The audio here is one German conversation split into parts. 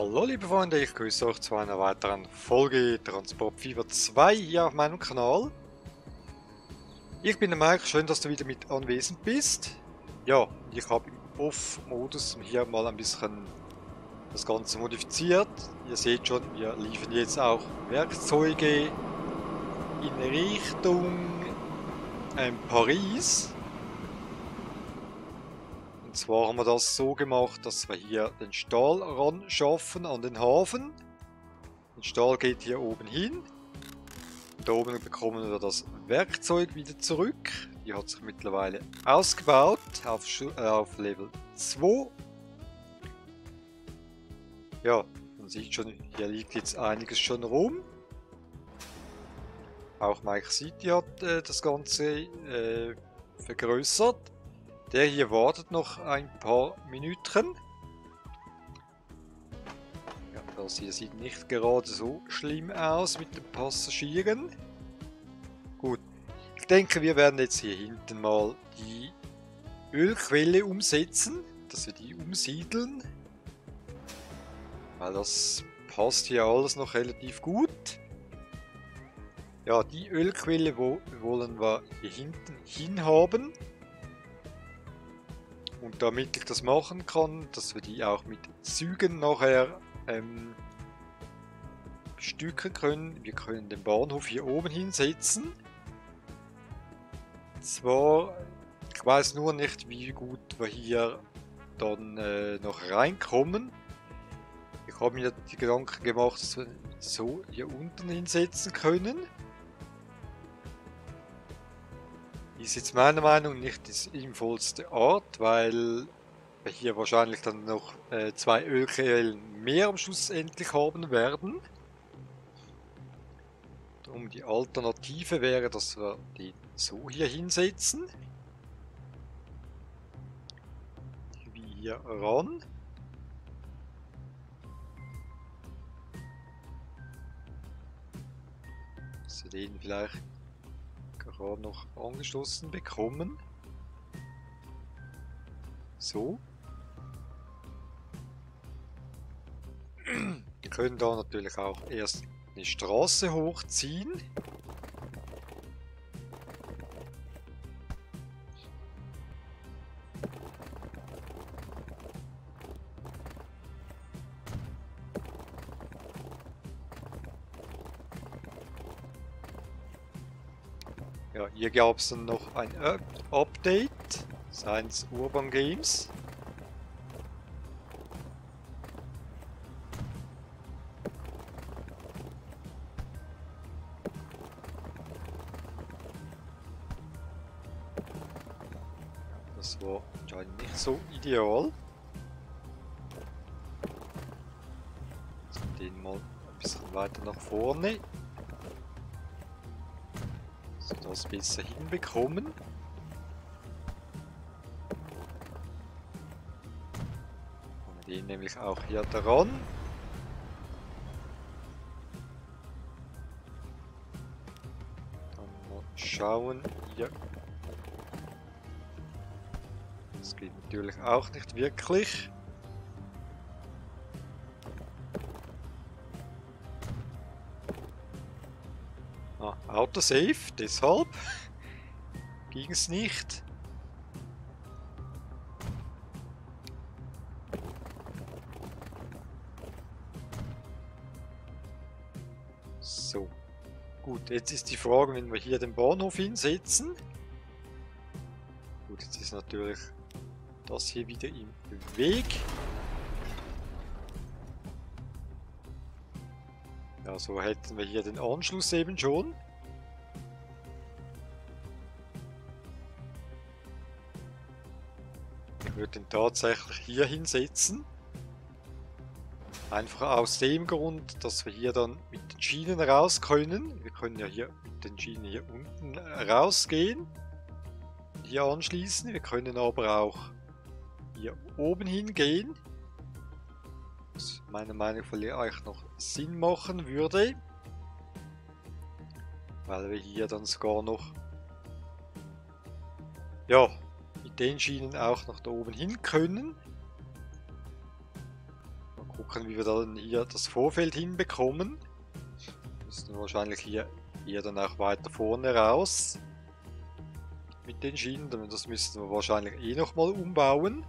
Hallo liebe Freunde, ich grüße euch zu einer weiteren Folge Transport Fever 2 hier auf meinem Kanal. Ich bin der Mike, schön, dass du wieder mit anwesend bist. Ja, und ich habe im Off-Modus hier mal ein bisschen das Ganze modifiziert. Ihr seht schon, wir liefern jetzt auch Werkzeuge in Richtung Paris. Und zwar haben wir das so gemacht, dass wir hier den Stahl ran schaffen an den Hafen. Der Stahl geht hier oben hin. Da oben bekommen wir das Werkzeug wieder zurück. Die hat sich mittlerweile ausgebaut auf Level 2. Ja, man sieht schon, hier liegt jetzt einiges schon rum. Auch Mike City hat das Ganze vergrößert. Der hier wartet noch ein paar Minuten. Ja, das hier sieht nicht gerade so schlimm aus mit den Passagieren. Gut, ich denke, wir werden jetzt hier hinten mal die Ölquelle umsetzen, dass wir die umsiedeln. Weil das passt hier alles noch relativ gut. Ja, die Ölquelle wollen wir hier hinten hin haben. Und damit ich das machen kann, dass wir die auch mit Zügen nachher bestücken können. Wir können den Bahnhof hier oben hinsetzen. Zwar, ich weiß nur nicht, wie gut wir hier dann noch reinkommen. Ich habe mir die Gedanken gemacht, dass wir so hier unten hinsetzen können. Ist jetzt meiner Meinung nach nicht die sinnvollste Art, weil wir hier wahrscheinlich dann noch 2 Ölquellen mehr am Schluss endlich haben werden. Darum die Alternative wäre, dass wir den so hier hinsetzen. Wie hier ran. Dass wir den vielleicht gerade noch angeschlossen bekommen. So. Wir können da natürlich auch erst eine Straße hochziehen. Ja, hier gab es dann noch ein Update seitens Urban Games. Das war anscheinend nicht so ideal. Also den mal ein bisschen weiter nach vorne. So das besser hinbekommen. Und den nämlich auch hier dran. Dann mal schauen hier. Das geht natürlich auch nicht wirklich. Autosave, deshalb ging es nicht. So, gut, jetzt ist die Frage, wenn wir hier den Bahnhof hinsetzen. Gut, jetzt ist natürlich das hier wieder im Weg. Ja, so hätten wir hier den Anschluss eben schon. Ich würde den tatsächlich hier hinsetzen. Einfach aus dem Grund, dass wir hier dann mit den Schienen raus können. Wir können ja hier mit den Schienen hier unten rausgehen. Hier anschließen. Wir können aber auch hier oben hingehen. Was meiner Meinung nach vielleicht noch Sinn machen würde. Weil wir hier dann sogar noch ja, mit den Schienen auch nach da oben hin können. Mal Gucken, wie wir dann hier das Vorfeld hinbekommen. Müssen wir wahrscheinlich hier eher dann auch weiter vorne raus. Mit den Schienen, das müssen wir wahrscheinlich eh nochmal umbauen.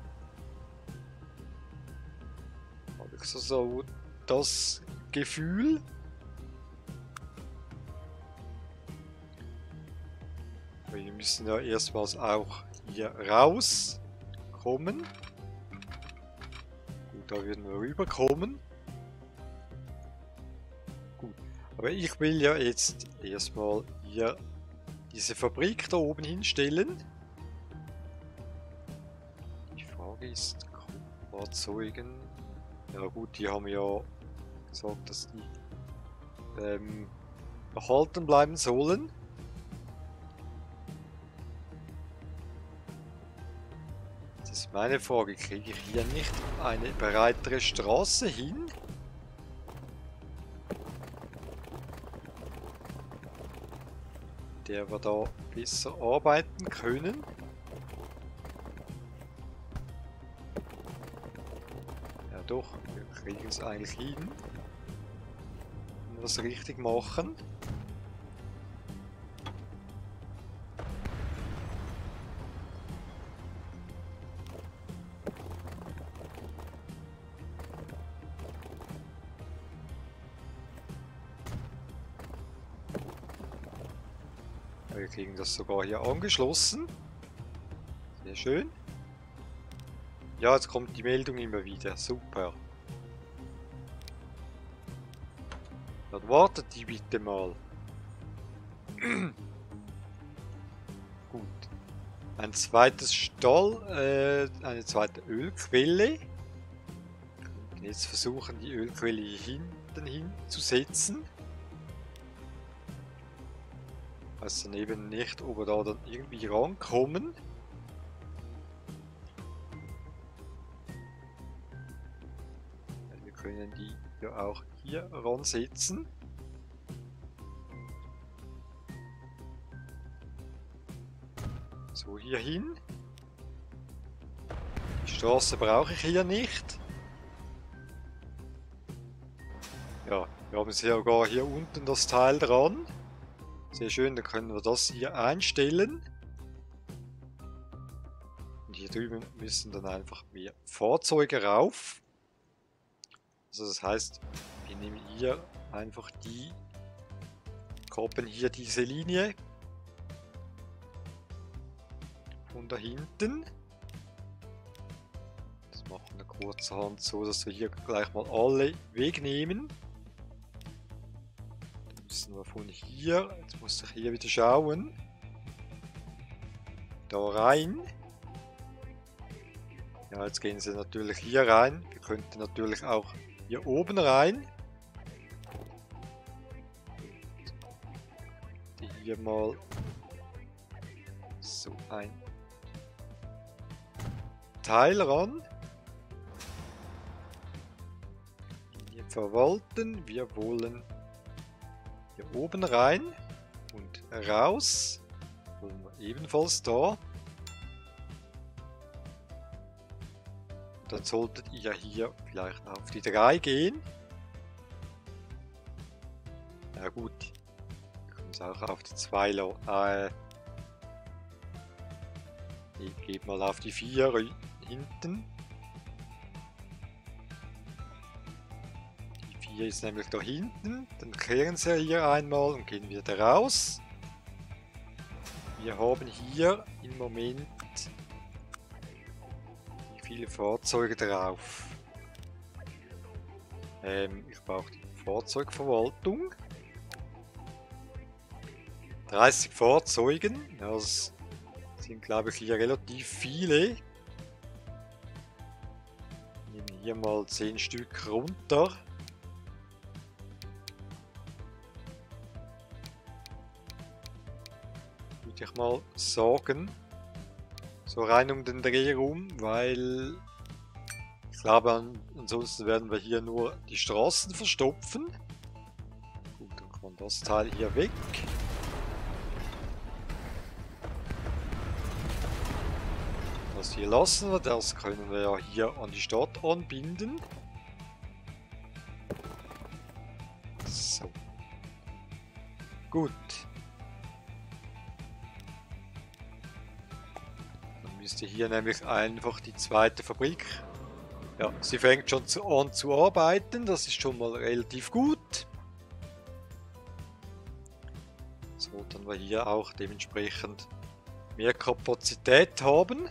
Habe ich so das Gefühl. Wir müssen ja erstmals auch hier rauskommen. Gut, da würden wir rüberkommen. Gut, aber ich will ja jetzt erstmal hier diese Fabrik da oben hinstellen. Die Frage ist, Fahrzeugen. Ja gut, die haben ja gesagt, dass die erhalten bleiben sollen. Das ist meine Frage, kriege ich hier nicht eine breitere Straße hin? Der wir da besser arbeiten können. Ja doch, wir kriegen es eigentlich hin. Wenn wir das richtig machen. Wir kriegen das sogar hier angeschlossen. Sehr schön. Ja, jetzt kommt die Meldung immer wieder. Super. Dann wartet die bitte mal. Gut. Ein zweites Stall, eine zweite Ölquelle. Wir können jetzt versuchen, die Ölquelle hier hinten hinzusetzen. Weiß dann eben nicht, ob wir da dann irgendwie rankommen. Wir können die ja auch hier ransetzen. So hier hin. Die Straße brauche ich hier nicht. Ja, wir haben sogar hier unten das Teil dran. Sehr schön, dann können wir das hier einstellen. Und hier drüben müssen dann einfach mehr Fahrzeuge rauf. Also das heißt, wir nehmen hier einfach die, kappen hier diese Linie von da hinten. Das machen wir kurzerhand so, dass wir hier gleich mal alle wegnehmen. Dann müssen wir von hier, jetzt muss ich hier wieder schauen, da rein. Ja, jetzt gehen sie natürlich hier rein. Wir könnten natürlich auch hier oben rein. Hier mal so ein Teil ran. Hier verwalten. Wir wollen hier oben rein und raus. Wollen wir ebenfalls da. Dann solltet ihr hier vielleicht auf die 3 gehen. Na gut, wir können es auch auf die 2 ich gehe mal auf die 4 hinten. Die 4 ist nämlich da hinten. Dann kehren sie hier einmal und gehen wieder raus. Wir haben hier im Moment viele Fahrzeuge drauf. Ich brauche die Fahrzeugverwaltung. 30 Fahrzeugen, das sind glaube ich hier relativ viele. Nehmen hier mal 10 Stück runter. Würde ich mal sagen. So rein um den Dreh rum, weil ich glaube, ansonsten werden wir hier nur die Straßen verstopfen. Gut, dann kommt das Teil hier weg. Das hier lassen wir, das können wir ja hier an die Stadt anbinden. Gut. Dann müsste hier nämlich einfach die zweite Fabrik. Ja, sie fängt schon an zu arbeiten, das ist schon mal relativ gut. So, dann wir hier auch dementsprechend mehr Kapazität haben.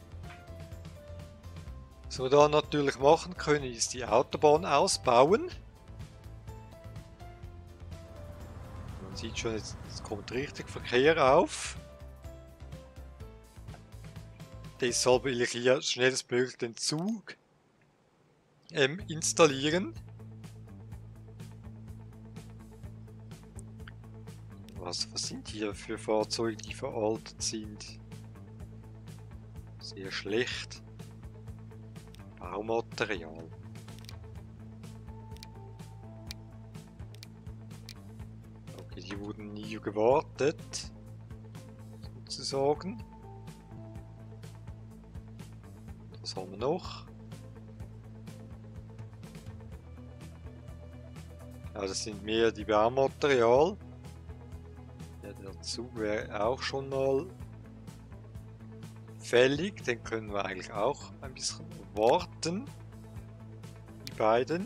Was wir da natürlich machen können, ist die Autobahn ausbauen. Man sieht schon, jetzt kommt richtig Verkehr auf. Deshalb will ich hier schnellstmöglich den Zug installieren. Was sind hier für Fahrzeuge, die veraltet sind? Sehr schlecht. Baumaterial. Okay, die wurden nie gewartet, sozusagen. Was haben wir noch? Ja, das sind mehr die Baumaterial. Ja, der Zug wäre auch schon mal fällig. Den können wir eigentlich auch ein bisschen warten. Die beiden.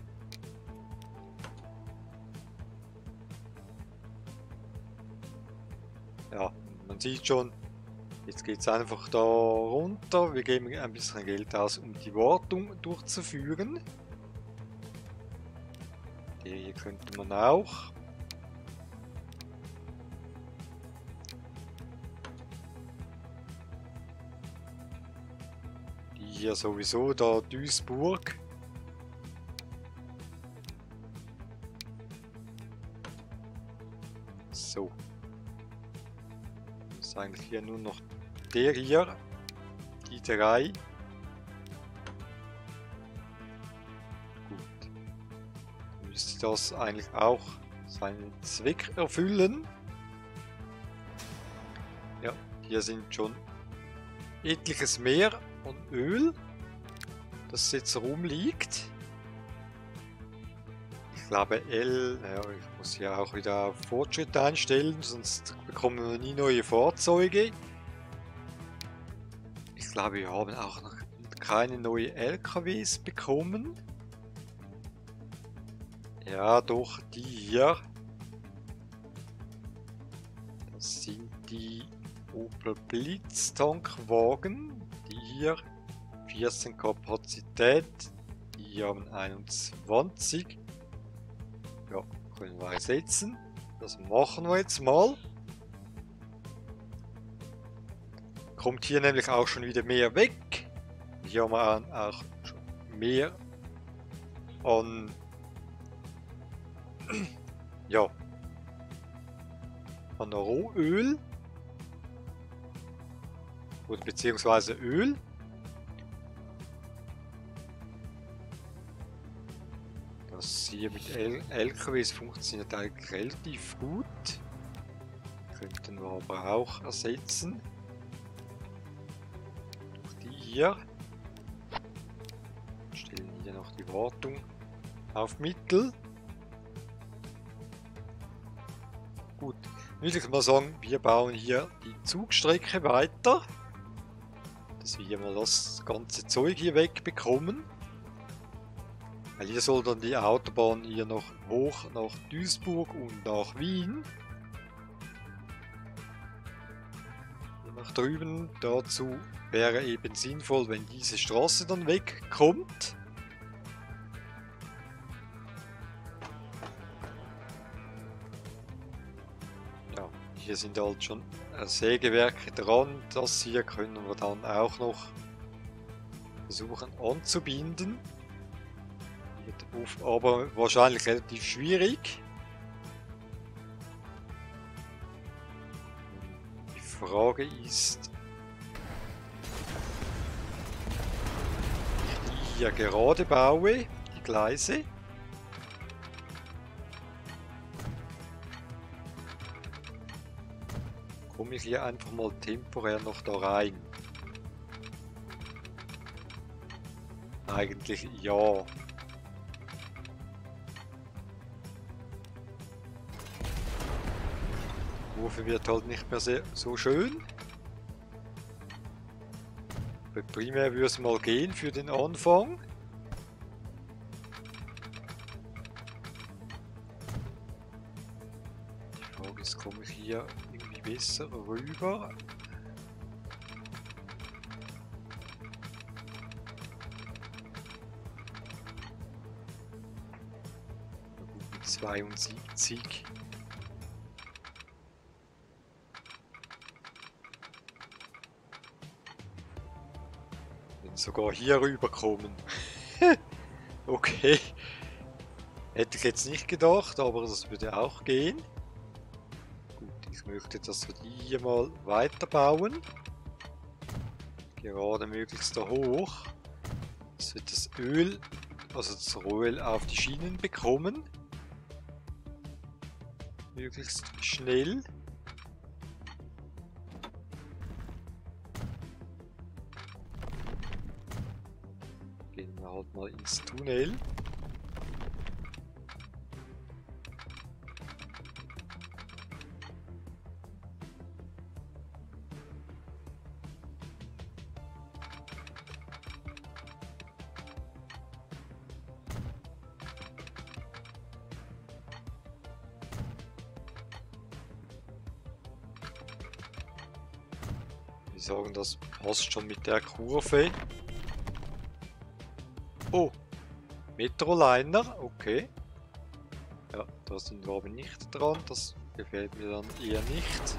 Ja, man sieht schon, jetzt geht es einfach da runter. Wir geben ein bisschen Geld aus, um die Wartung durchzuführen. Die hier könnte man auch. Die hier sowieso, da Duisburg. So. Das ist eigentlich hier nur noch der hier. Die drei. Müsste das eigentlich auch seinen Zweck erfüllen. Ja, hier sind schon etliches mehr an Öl, das jetzt rumliegt. Ich glaube ja, ich muss hier auch wieder auf Fortschritt einstellen, sonst bekommen wir nie neue Fahrzeuge. Ich glaube, wir haben auch noch keine neuen LKWs bekommen. Ja, doch, die hier. Das sind die Opel Blitztankwagen. Die hier 14 Kapazität. Die haben 21. Ja, können wir ersetzen. Das machen wir jetzt mal. Kommt hier nämlich auch schon wieder mehr weg. Hier haben wir auch schon mehr an ja, an Rohöl oder beziehungsweise Öl. Das hier mit LKWs funktioniert eigentlich relativ gut. Könnten wir aber auch ersetzen. Durch die hier. Stellen hier noch die Wartung auf Mittel. Gut, würde ich mal sagen, wir bauen hier die Zugstrecke weiter, dass wir mal das ganze Zeug hier wegbekommen. Weil hier soll dann die Autobahn hier noch hoch nach Duisburg und nach Wien. Hier nach drüben, dazu wäre eben sinnvoll, wenn diese Straße dann wegkommt. Hier sind halt schon Sägewerke dran, das hier können wir dann auch noch versuchen anzubinden. Wird aber wahrscheinlich relativ schwierig. Die Frage ist, ob ich die hier gerade baue, die Gleise. Komme ich hier einfach mal temporär noch da rein? Eigentlich ja. Kurve wird halt nicht mehr sehr, so schön. Aber primär würde es mal gehen für den Anfang. Die Frage ist, komme ich hier irgendwie besser rüber? Mit 72. Sogar hier rüber kommen. Okay. Hätte ich jetzt nicht gedacht, aber das würde auch gehen. Gut, ich möchte, dass wir die hier mal weiterbauen. Gerade möglichst da hoch. Dass wir das Öl, also das Rohöl auf die Schienen bekommen. Möglichst schnell. Gehen wir halt mal ins Tunnel. Wir sagen, das passt schon mit der Kurve. Oh, Metroliner, okay. Ja, da sind wir aber nicht dran, das gefällt mir dann eher nicht.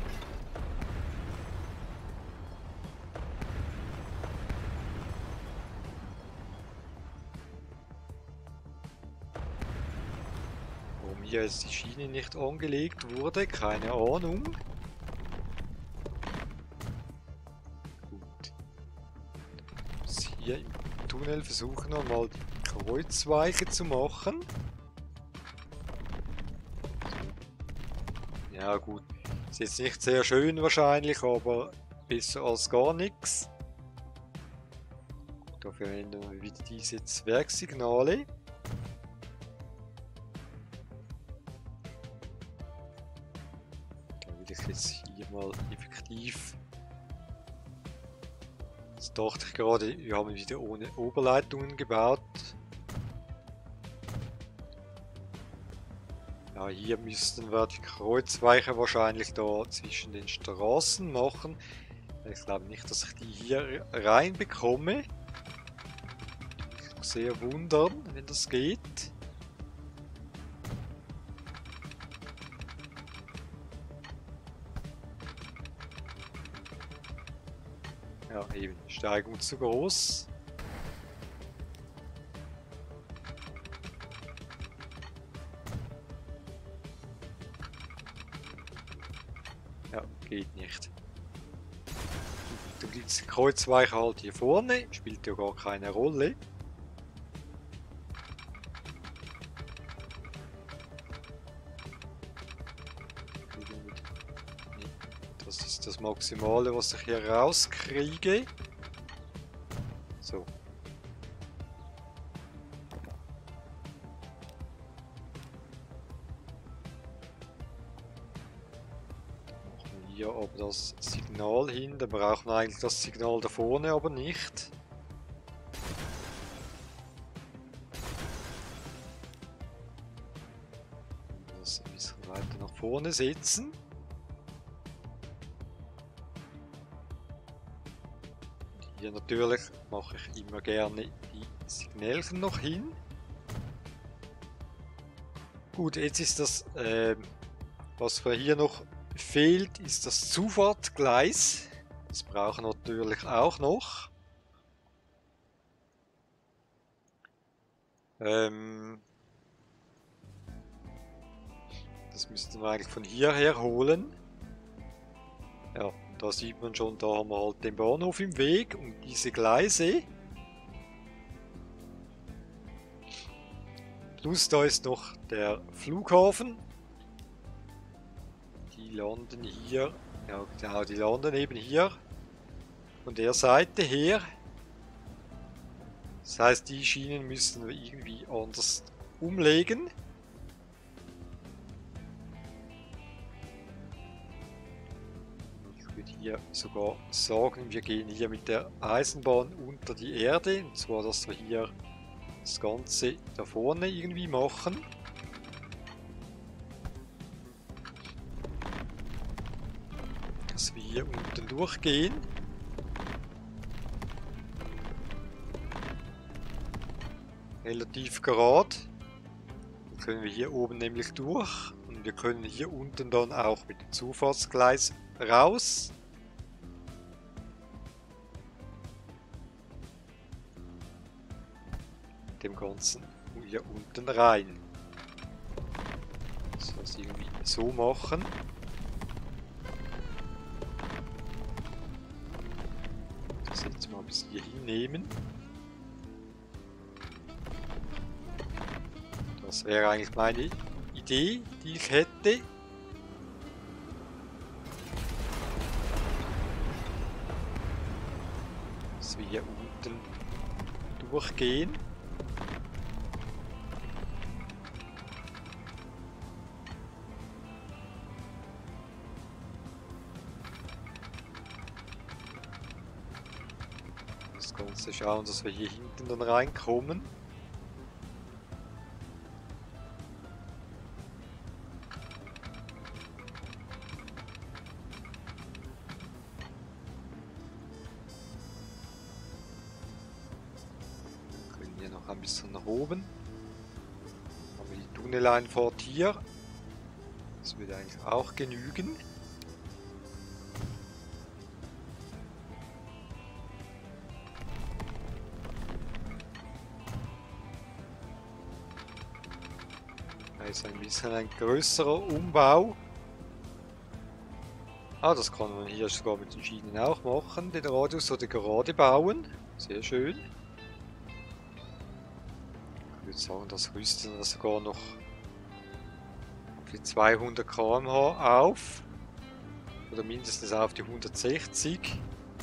Warum hier jetzt die Schiene nicht angelegt wurde, keine Ahnung. Gut. Jetzt hier im Tunnel versuchen wir mal die Kreuzweiche zu machen. Ja gut, ist jetzt nicht sehr schön wahrscheinlich, aber besser als gar nichts. Da verwenden wir wieder diese Zwergsignale. Da will ich jetzt hier mal effektiv. Jetzt dachte ich gerade, wir haben wieder ohne Oberleitungen gebaut. Ja, hier müssten wir die Kreuzweiche wahrscheinlich da zwischen den Straßen machen. Ich glaube nicht, dass ich die hier reinbekomme. Ich muss sehr wundern, wenn das geht. Ja, eben, Steigung zu groß. Ja, geht nicht. Dann gibt es die Kreuzweiche halt hier vorne, spielt ja gar keine Rolle. Das ist das Maximale, was ich hier rauskriege. So. Hier aber das Signal hin, da brauchen wir eigentlich das Signal da vorne aber nicht. Das ein bisschen weiter nach vorne setzen. Hier natürlich mache ich immer gerne die Signalchen noch hin. Gut, jetzt ist das, was wir hier noch fehlt, ist das Zufahrtgleis. Das brauchen wir natürlich auch noch. Das müssten wir eigentlich von hierher holen. Ja, da sieht man schon, da haben wir halt den Bahnhof im Weg und diese Gleise. Plus da ist noch der Flughafen. Die landen hier, ja genau, die landen eben hier von der Seite her. Das heißt, die Schienen müssen wir irgendwie anders umlegen. würde hier sogar sagen, wir gehen hier mit der Eisenbahn unter die Erde. Und zwar, dass wir hier das Ganze da vorne irgendwie machen. Dass wir hier unten durchgehen. Relativ gerade. Dann können wir hier oben nämlich durch. Und wir können hier unten dann auch mit dem Zufahrtsgleis raus. Dem Ganzen hier unten rein. So, das irgendwie so machen. Das jetzt mal bis hier hinnehmen. Das wäre eigentlich meine Idee, die ich hätte. Dass wir hier unten durchgehen. Das Ganze schauen, dass wir hier hinten dann reinkommen. Noch ein bisschen nach oben. Haben wir die Tunneleinfahrt hier. Das würde eigentlich auch genügen. Da ist ein bisschen ein größerer Umbau. Ah, das kann man hier sogar mit den Schienen auch machen. Den Radius oder gerade bauen. Sehr schön. Ich würde sagen, das rüsten wir sogar noch auf die 200 km/h auf. Oder mindestens auf die 160.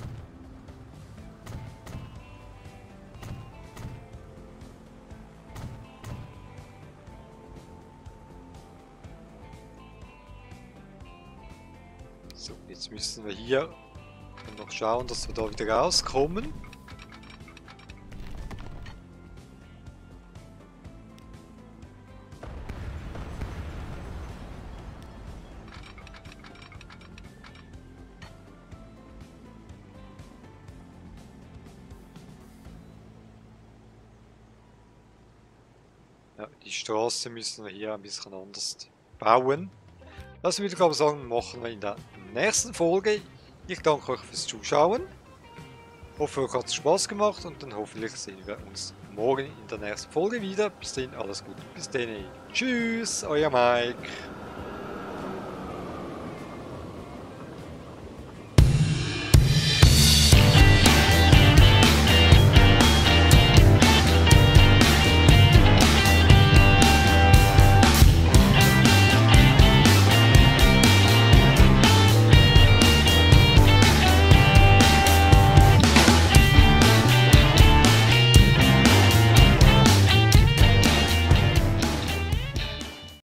So, jetzt müssen wir hier noch schauen, dass wir da wieder rauskommen. Ja, die Straße müssen wir hier ein bisschen anders bauen. Das würde ich aber sagen, machen wir in der nächsten Folge. Ich danke euch fürs Zuschauen. Hoffe, euch hat es Spaß gemacht und dann hoffentlich sehen wir uns morgen in der nächsten Folge wieder. Bis dahin alles Gute. Bis dann. Tschüss, euer Mike.